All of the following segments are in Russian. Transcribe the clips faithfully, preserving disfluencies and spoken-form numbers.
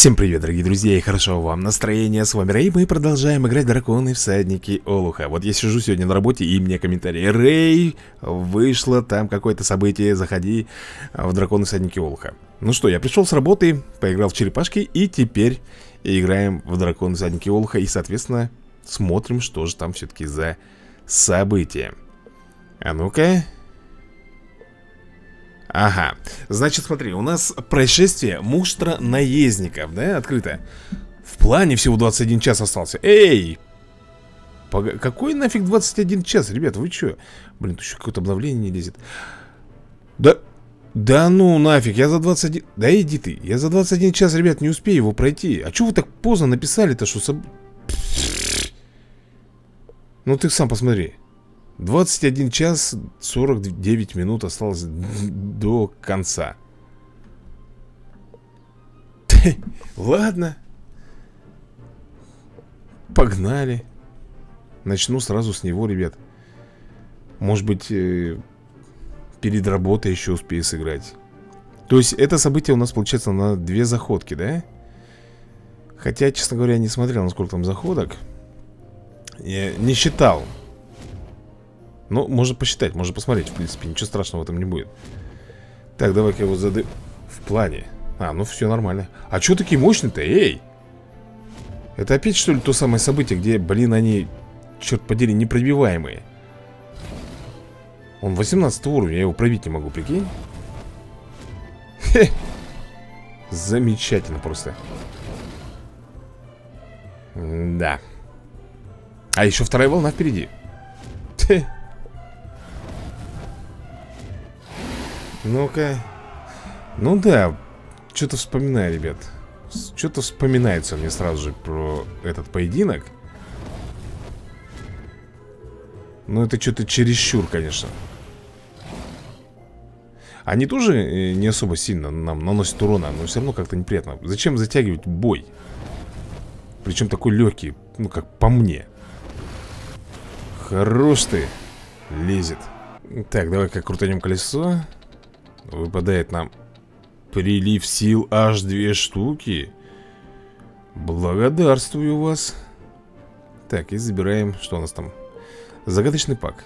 Всем привет, дорогие друзья, и хорошо вам настроение. С вами Рэй, мы продолжаем играть Драконы Всадники Олуха. Вот я сижу сегодня на работе, и мне комментарий: Рэй, вышло там какое-то событие, заходи в Драконы Всадники Олуха. Ну что, я пришел с работы, поиграл в черепашки, и теперь играем в Драконы Всадники Олуха. И, соответственно, смотрим, что же там все-таки за событие. А ну-ка. Ага, значит, смотри, у нас происшествие муштра наездников, да, открыто. В плане всего двадцать один час остался. Эй! Пог... Какой нафиг двадцать один час, ребят, вы чё? Блин, тут еще какое-то обновление не лезет. Да, да ну нафиг, я за двадцать один... Да иди ты, я за двадцать один час, ребят, не успею его пройти. А чё вы так поздно написали-то, что... Соб... Ну ты сам посмотри. двадцать один час сорок девять минут осталось до конца. Ладно. Погнали. Начну сразу с него, ребят. Может быть, э, перед работой еще успею сыграть. То есть это событие у нас получается на две заходки, да? Хотя, честно говоря, я не смотрел, на сколько там заходок. Я не считал. Ну, можно посчитать, можно посмотреть, в принципе, ничего страшного в этом не будет. Так, давай-ка его зады... В плане. А, ну все нормально. А что такие мощные-то, эй? Это опять, что ли, то самое событие, где, блин, они, черт подери, непробиваемые. Он восемнадцатого уровня, я его пробить не могу, прикинь. Хе. Замечательно просто. Да. А еще вторая волна впереди. Хе. Ну-ка. Ну да, что-то вспоминаю, ребят. Что-то вспоминается мне сразу же про этот поединок. Ну это что-то чересчур, конечно. Они тоже не особо сильно нам наносят урона, но все равно как-то неприятно. Зачем затягивать бой? Причем такой легкий, ну как по мне. Хорош ты. Лезет. Так, давай-ка крутанем колесо. Выпадает нам прилив сил аж две штуки. Благодарствую вас. Так, и забираем, что у нас там. Загадочный пак.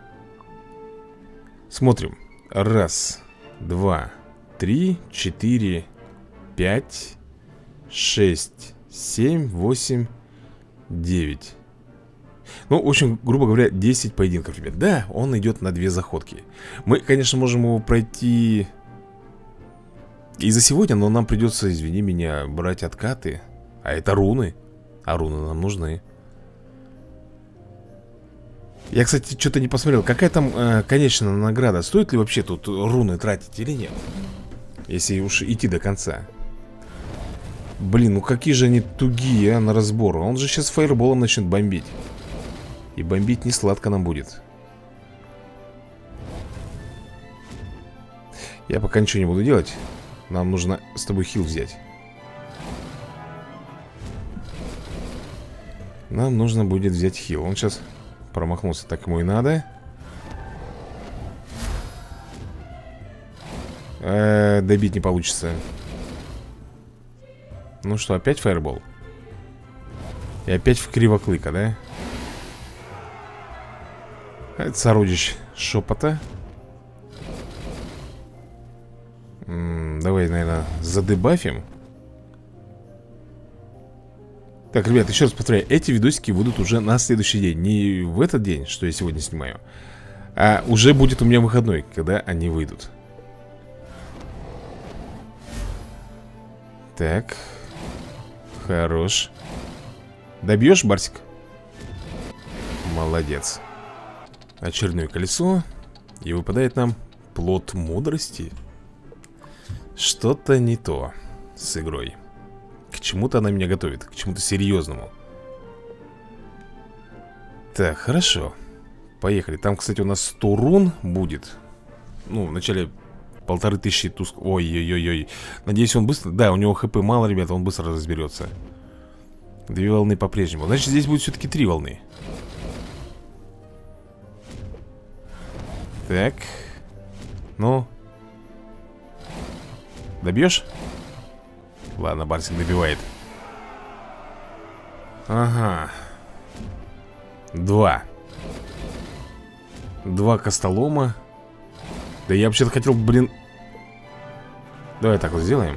Смотрим. Раз, два, три, четыре, пять, шесть, семь, восемь, девять. Ну, в общем, грубо говоря, десять поединков, ребят. Да, он идет на две заходки. Мы, конечно, можем его пройти и за сегодня, но нам придется, извини меня, брать откаты. А это руны. А руны нам нужны. Я, кстати, что-то не посмотрел. Какая там э, конечная награда? Стоит ли вообще тут руны тратить или нет? Если уж идти до конца. Блин, ну какие же они тугие, а, на разбор. Он же сейчас фаерболом начнет бомбить. И бомбить не сладко нам будет. Я пока ничего не буду делать. Нам нужно с тобой хил взять. Нам нужно будет взять хил. Он сейчас промахнулся, так ему и надо. э, Добить не получится. Ну что, опять фаербол? И опять в кривоклыка, да? Это сородич шепота. М-м, давай, наверное, задебафим. Так, ребят, еще раз повторяю. Эти видосики будут уже на следующий день. Не в этот день, что я сегодня снимаю, а уже будет у меня выходной, когда они выйдут. Так. Хорош. Добьешь, Барсик? Молодец. Очередное колесо. И выпадает нам плод мудрости. Что-то не то с игрой. К чему-то она меня готовит. К чему-то серьезному. Так, хорошо. Поехали. Там, кстати, у нас сто рун будет. Ну, в начале полторы тысячи туск... Ой-ой-ой-ой. Надеюсь, он быстро... Да, у него хп мало, ребята, он быстро разберется. Две волны по-прежнему. Значит, здесь будет все-таки три волны. Так. Ну. Добьешь? Ладно, Барсик добивает. Ага. Два. Два костолома. Да я вообще-то хотел, блин. Давай так вот сделаем.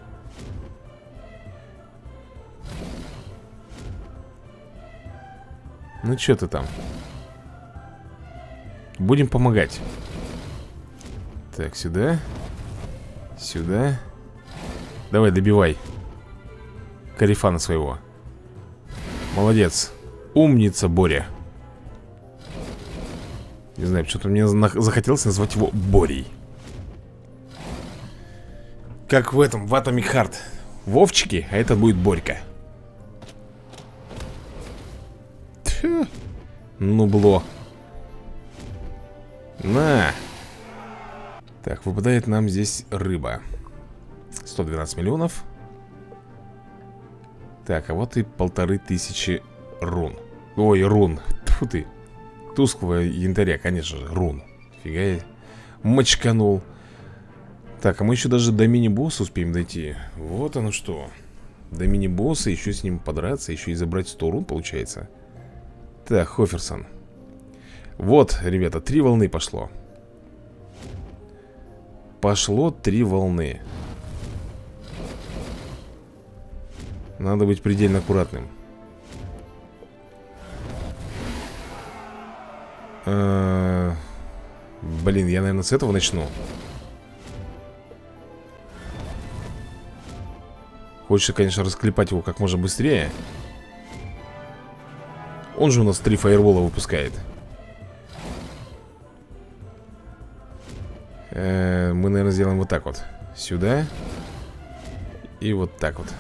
Ну что ты там? Будем помогать. Так, сюда. Сюда. Давай, добивай Карифана своего. Молодец. Умница, Боря. Не знаю, что-то мне захотелось назвать его Борей. Как в этом, в Atomic Heart. Вовчики, а это будет Борька. Тьфу. Нубло. На. Так, выпадает нам здесь рыба. сто двенадцать миллионов. Так, а вот и полторы тысячи рун. Ой, рун. Тьфу ты. Тусклого янтаря, конечно же, рун. Фига я мочканул. Так, а мы еще даже до мини-босса успеем дойти. Вот оно что. До мини-босса, еще с ним подраться, еще и забрать сто рун, получается. Так, Хоферсон. Вот, ребята, три волны пошло. Пошло три волны. Надо быть предельно аккуратным. А, блин, я, наверное, с этого начну. Хочется, конечно, расклепать его как можно быстрее. Он же у нас три фаервола выпускает. э, Мы, наверное, сделаем вот так вот. Сюда. И вот так вот.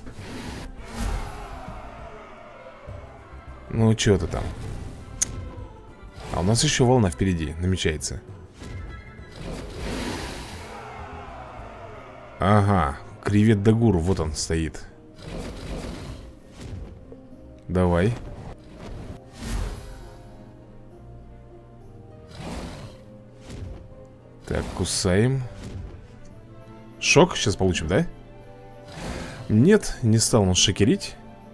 Ну, что ты там? А у нас еще волна впереди намечается. Ага, кревет Дагур, вот он стоит. Давай. Так, кусаем. Шок сейчас получим, да? Нет, не стал он шокерить.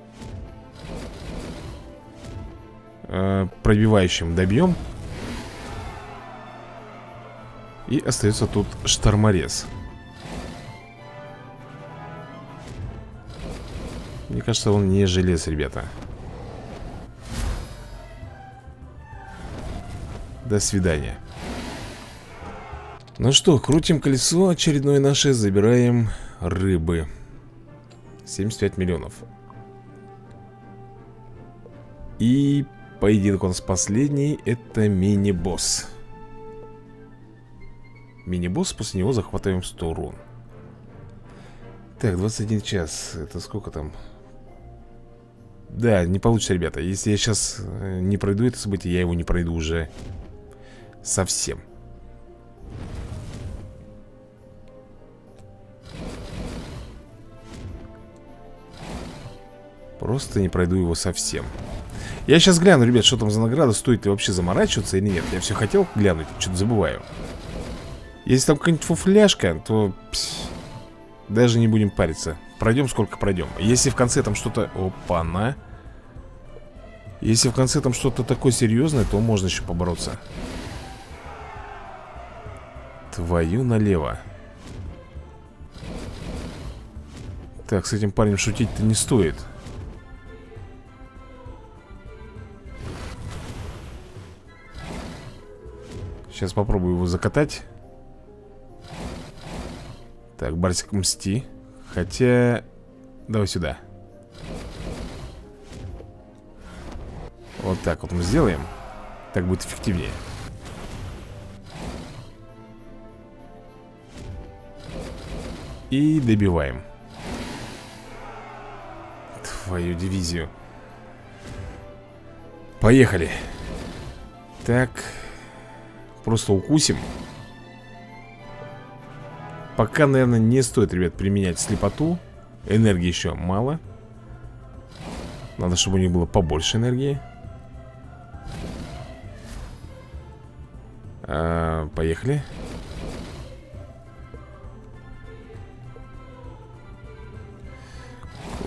Пробивающим добьем. И остается тут шторморез. Мне кажется, он не желез, ребята. До свидания. Ну что, крутим колесо очередное наше. Забираем рыбы. семьдесят пять миллионов. И поединок у нас последний. Это мини-босс. Мини-босс, после него захватываем сто рун. Так, двадцать один час. Это сколько там? Да, не получится, ребята. Если я сейчас не пройду это событие, я его не пройду уже совсем. Просто не пройду его совсем. Я сейчас гляну, ребят, что там за награда. Стоит ли вообще заморачиваться или нет. Я все хотел глянуть, что-то забываю. Если там какая-нибудь фуфляшка, то пс, даже не будем париться. Пройдем сколько пройдем. Если в конце там что-то... Опа-на. Если в конце там что-то такое серьезное, то можно еще побороться. Твою налево. Так, с этим парнем шутить-то не стоит. Сейчас попробую его закатать. Так, Барсик, мсти. Хотя... Давай сюда. Вот так вот мы сделаем. Так будет эффективнее. И добиваем. Твою дивизию. Поехали. Так. Просто укусим. Пока, наверное, не стоит, ребят, применять слепоту. Энергии еще мало. Надо, чтобы у них было побольше энергии. а, Поехали.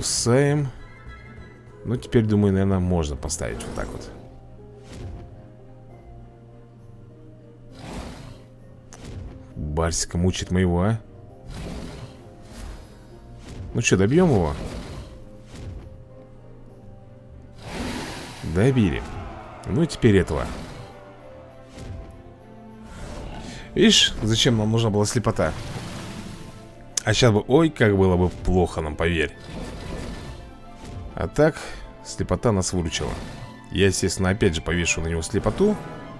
Кусаем. Ну, теперь, думаю, наверное, можно поставить вот так вот. Барсика мучит моего, а? Ну что, добьем его? Добили. Ну и теперь этого. Видишь, зачем нам нужна была слепота? А сейчас бы, ой, как было бы плохо нам, поверь. А так, слепота нас выручила. Я, естественно, опять же повешу на него слепоту,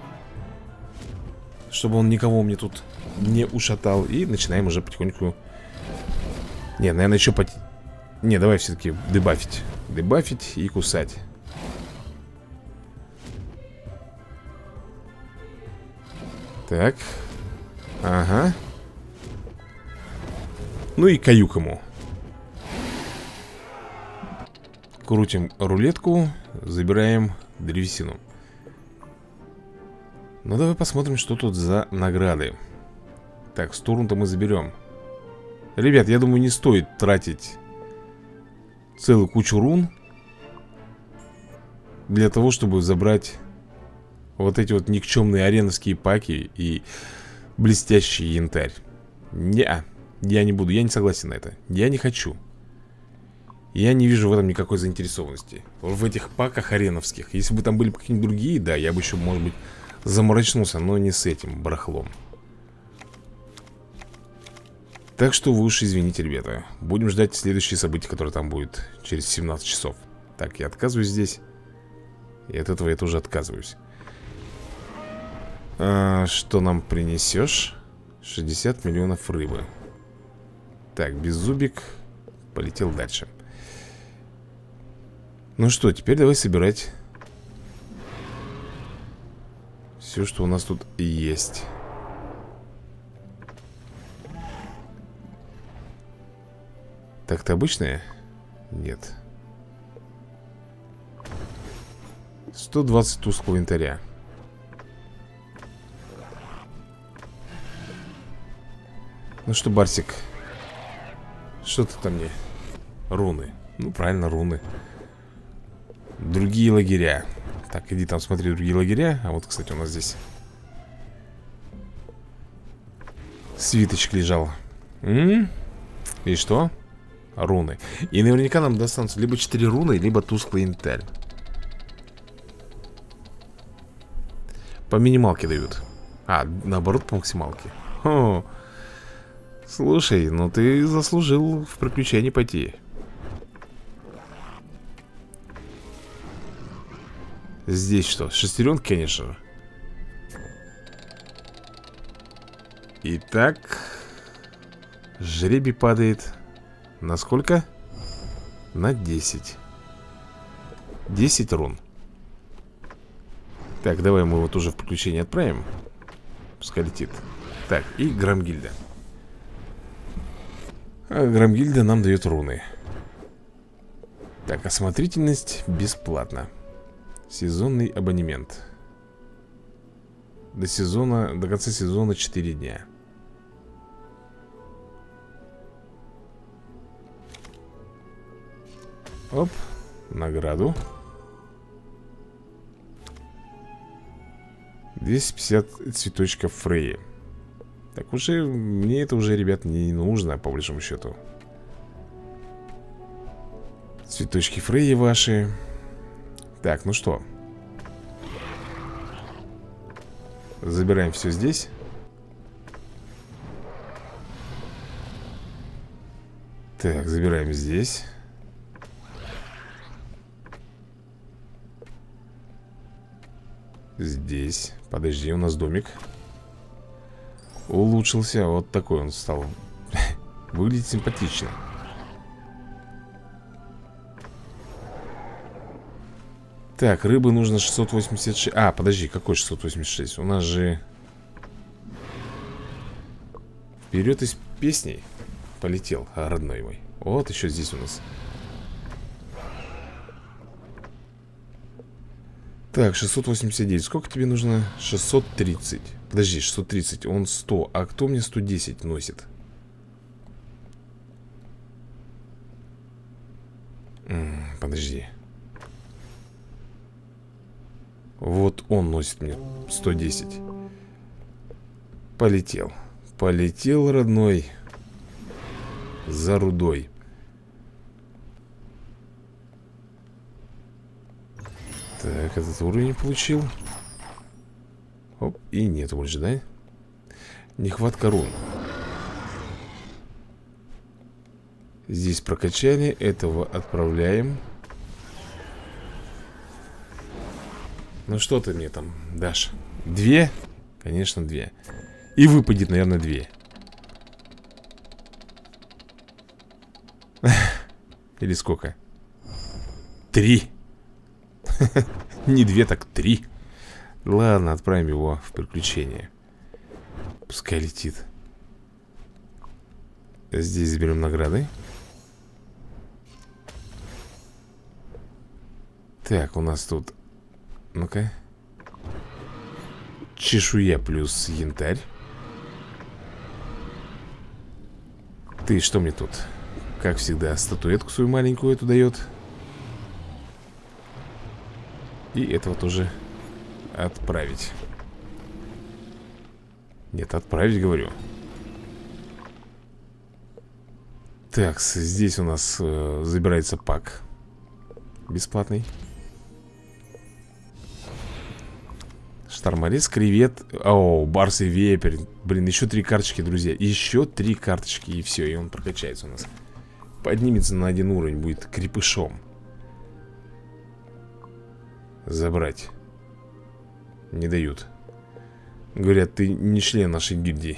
чтобы он никого мне тут не ушатал. И начинаем уже потихоньку. Не, наверное, еще пот... Не, давай все-таки дебафить. Дебафить и кусать. Так. Ага. Ну и каюк ему. Крутим рулетку. Забираем древесину. Ну давай посмотрим, что тут за награды. Так, сто рун-то мы заберем. Ребят, я думаю, не стоит тратить целую кучу рун для того, чтобы забрать вот эти вот никчемные ареновские паки и блестящий янтарь. Не, я не буду, я не согласен на это. Я не хочу. Я не вижу в этом никакой заинтересованности. В этих паках ареновских. Если бы там были какие-нибудь другие, да, я бы еще, может быть, заморочнулся, но не с этим барахлом. Так что вы уж извините, ребята. Будем ждать следующие события, которые там будет через семнадцать часов. Так, я отказываюсь здесь. И от этого я тоже отказываюсь. а, Что нам принесешь? шестьдесят миллионов рыбы. Так, беззубик полетел дальше. Ну что, теперь давай собирать все, что у нас тут есть. Так-то обычное? Нет. сто двадцать тусклого янтаря. Ну что, Барсик, что ты там мне? Руны. Ну, правильно, руны. Другие лагеря. Так, иди там смотри другие лагеря. А вот, кстати, у нас здесь свиточек лежал. М-м-м. И что? Руны. И наверняка нам достанутся либо четыре руны, либо тусклый янтарь. По минималке дают. А, наоборот, по максималке. Хо. Слушай, ну ты заслужил в приключения пойти. Здесь что? Шестеренки, конечно же. Итак, жребий падает. На сколько? На десять. десять рун. Так, давай мы его тоже в приключение отправим. Пускай летит. Так, и Громгильда. А Громгильда нам дает руны. Так, осмотрительность бесплатно. Сезонный абонемент. До сезона, до конца сезона четыре дня. Оп, награду. двести пятьдесят цветочков Фреи. Так уже, мне это уже, ребят, не нужно, по большому счету. Цветочки Фреи ваши. Так, ну что, забираем все здесь. Так, забираем здесь. Здесь. Подожди, у нас домик улучшился. Вот такой он стал. Выглядит симпатично. Так, рыбы нужно шестьсот восемьдесят шесть. А, подожди, какой шестьсот восемьдесят шесть? У нас же вперед из песней полетел, родной мой. Вот еще здесь у нас. Так, шестьсот восемьдесят девять. Сколько тебе нужно? шестьсот тридцать. Подожди, шестьсот тридцать, он сто. А кто мне сто десять носит? подожди. Вот он носит мне сто десять. Полетел. Полетел, родной. За рудой. Так, этот уровень получил. Оп, и нет больше, да? Нехватка рун. Здесь прокачали. Этого отправляем. Ну что ты мне там дашь? Две? Конечно, две. И выпадет, наверное, две. Или сколько? Три. Не две, так три. Ладно, отправим его в приключение. Пускай летит. Здесь заберем награды. Так, у нас тут... Ну-ка. Чешуя плюс янтарь. Ты что мне тут? Как всегда, статуэтку свою маленькую эту дает. И этого тоже отправить. Нет, отправить, говорю. Так, здесь у нас э, забирается пак бесплатный. Шторморез, кревет. О, барс и вепрь. Блин, еще три карточки, друзья. Еще три карточки, и все, и он прокачается у нас. Поднимется на один уровень, будет крепышом. Забрать. Не дают. Говорят, ты не член нашей гильдии.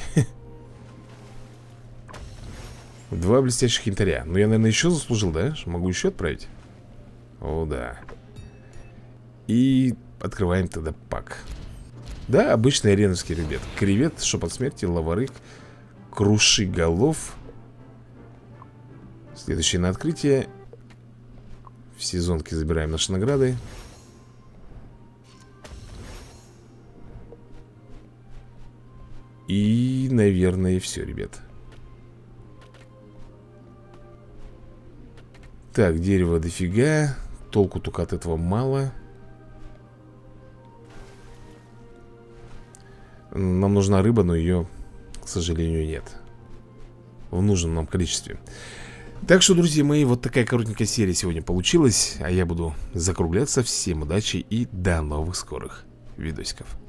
Два блестящих янтаря. Ну, я, наверное, еще заслужил, да? Могу еще отправить? О, да. И открываем тогда пак. Да, обычный ареновский, ребят. Кревет, шепот смерти, лаварык, круши голов. Следующее на открытие. В сезонке забираем наши награды. И, наверное, все, ребят. Так, дерево дофига. Толку только от этого мало. Нам нужна рыба, но ее, к сожалению, нет в нужном нам количестве. Так что, друзья мои, вот такая коротенькая серия сегодня получилась. А я буду закругляться. Всем удачи и до новых скорых видосиков.